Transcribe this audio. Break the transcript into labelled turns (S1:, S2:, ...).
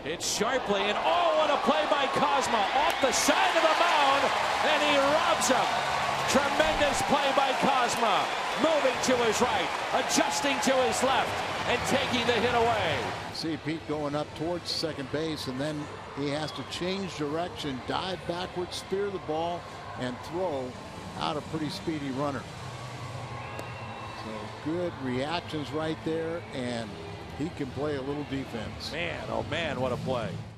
S1: It's sharply, and oh, what a play by Kozma off the side of the mound, and he robs him. Tremendous play by Kozma, moving to his right, adjusting to his left, and taking the hit away.
S2: See Pete going up towards second base, and then he has to change direction, dive backwards, spear the ball, and throw out a pretty speedy runner. So good reactions right there, and he can play a little defense.
S1: Man, oh man, what a play.